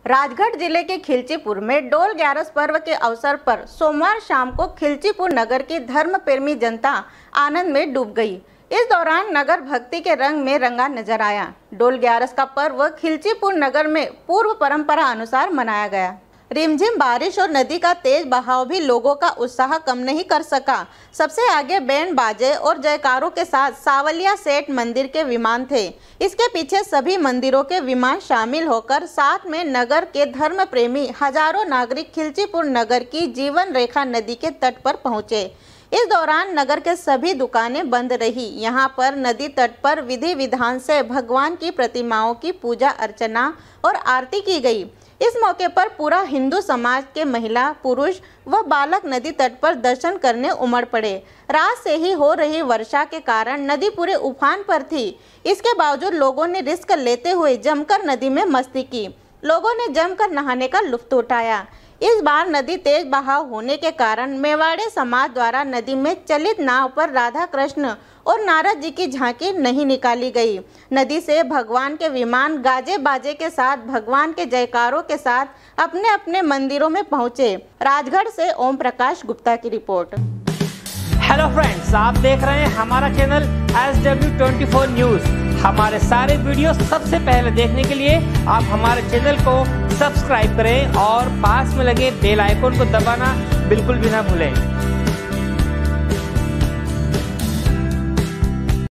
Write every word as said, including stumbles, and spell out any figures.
राजगढ़ जिले के खिलचीपुर में डोल ग्यारस पर्व के अवसर पर सोमवार शाम को खिलचीपुर नगर की धर्म प्रेमी जनता आनंद में डूब गई। इस दौरान नगर भक्ति के रंग में रंगा नजर आया। डोल ग्यारस का पर्व खिलचीपुर नगर में पूर्व परंपरा अनुसार मनाया गया। रिमझिम बारिश और नदी का तेज बहाव भी लोगों का उत्साह कम नहीं कर सका। सबसे आगे बैंड बाजे और जयकारों के साथ सावलिया सेठ मंदिर के विमान थे। इसके पीछे सभी मंदिरों के विमान शामिल होकर साथ में नगर के धर्म प्रेमी हजारों नागरिक खिलचीपुर नगर की जीवन रेखा नदी के तट पर पहुंचे। इस दौरान नगर के सभी दुकानें बंद रही। यहां पर नदी तट पर विधि विधान से भगवान की प्रतिमाओं की पूजा अर्चना और आरती की गई। इस मौके पर पूरा हिंदू समाज के महिला, पुरुष व बालक नदी तट पर दर्शन करने उमड़ पड़े। रात से ही हो रही वर्षा के कारण नदी पूरे उफान पर थी। इसके बावजूद लोगों ने रिस्क लेते हुए जमकर नदी में मस्ती की। लोगों ने जमकर नहाने का लुत्फ उठाया। इस बार नदी तेज बहाव होने के कारण मेवाड़े समाज द्वारा नदी में चलित नाव पर राधा कृष्ण और नारद जी की झांकी नहीं निकाली गई। नदी से भगवान के विमान गाजे बाजे के साथ भगवान के जयकारों के साथ अपने अपने मंदिरों में पहुंचे। राजगढ़ से ओम प्रकाश गुप्ता की रिपोर्ट। हेलो फ्रेंड्स, आप देख रहे हैं हमारा channel S W twenty four news. हमारे सारे वीडियो सबसे पहले देखने के लिए आप हमारे चैनल को सब्सक्राइब करें और पास में लगे बेल आइकन को दबाना बिल्कुल भी ना भूलें।